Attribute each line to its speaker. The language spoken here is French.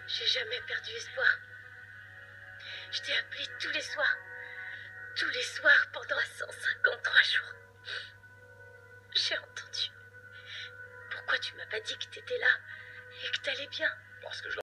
Speaker 1: J'ai jamais perdu espoir. Je t'ai appelé tous les soirs. Tous les soirs pendant 153 jours. J'ai entendu. Pourquoi tu m'as pas dit que t'étais là et que t'allais bien?
Speaker 2: Parce que je